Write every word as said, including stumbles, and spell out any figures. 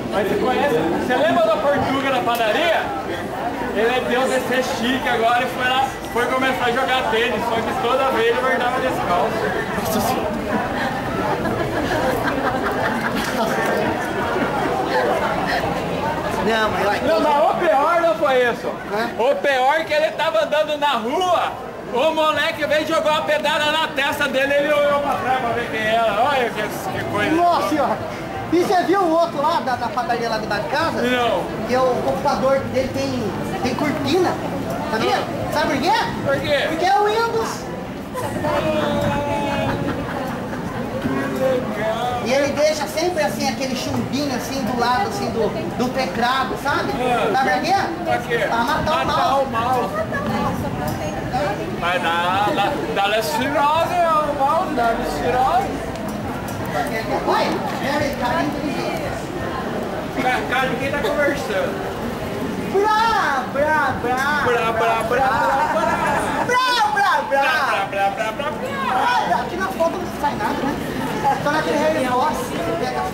Mas você conhece? Você lembra da Portuga na padaria? Ele deu desse chique agora e foi lá, foi começar a jogar tênis, só que toda vez ele guardava descalço. Nossa senhora. Não, mas olha. Não, mas o pior não foi isso. É? O pior é que ele tava andando na rua, o moleque veio e jogou uma pedada na testa dele, ele olhou pra trás pra ver quem era. Olha que, que coisa. Nossa senhora. E você viu o outro lá, da, da padaria lá debaixo de casa? Não. Que o computador dele tem, tem cortina. Sabia? Sabe por quê? Por quê? Porque é o Windows. Legal. E ele deixa sempre assim, aquele chumbinho assim do lado assim do, do teclado, sabe? É. Sabe por quê? Pra quê? Pra matar, matar o o mal. mal. Mas dá, dá, dá lustirose, o mal, dá lustirose. Olha, é cara inteligente. Cara, quem tá conversando? Brá, brá, brá. Brá, brá, brá, brá, brá. Brá, brá, brá. Brá, brá, brá, brá, brá. Ah, aqui na foto não sai nada, né? Só naquele relógio, você pega